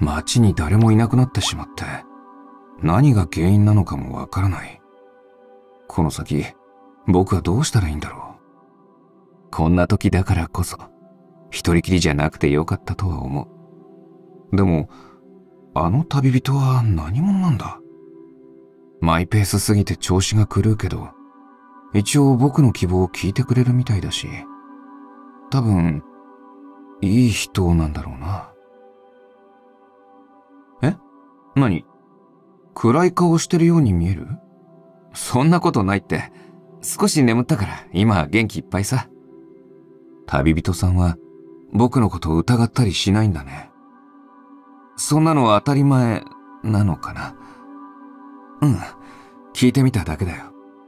街に誰もいなくなってしまって、何が原因なのかもわからない。この先、僕はどうしたらいいんだろう。こんな時だからこそ、一人きりじゃなくてよかったとは思う。でも、あの旅人は何者なんだ？マイペースすぎて調子が狂うけど、一応僕の希望を聞いてくれるみたいだし、多分、いい人なんだろうな。え？何？暗い顔してるように見える？そんなことないって。少し眠ったから今は元気いっぱいさ。旅人さんは僕のことを疑ったりしないんだね。そんなのは当たり前なのかな。うん、聞いてみただけだよ。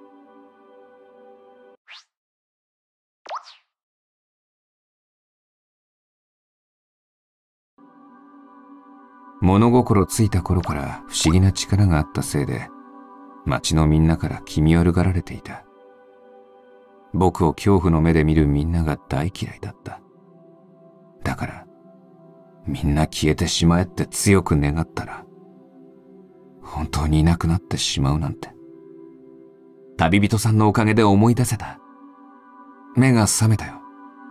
物心ついた頃から不思議な力があったせいで、町のみんなから気味悪がられていた。僕を恐怖の目で見るみんなが大嫌いだった。だから、みんな消えてしまえって強く願ったら、本当にいなくなってしまうなんて。旅人さんのおかげで思い出せた。目が覚めたよ。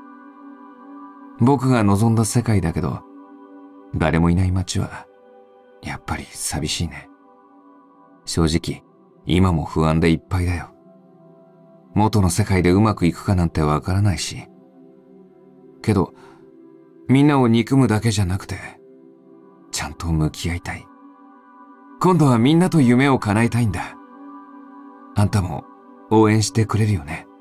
僕が望んだ世界だけど、誰もいない街は、やっぱり寂しいね。正直、今も不安でいっぱいだよ。元の世界でうまくいくかなんてわからないし。けど、みんなを憎むだけじゃなくて、ちゃんと向き合いたい。今度はみんなと夢を叶えたいんだ。あんたも応援してくれるよね。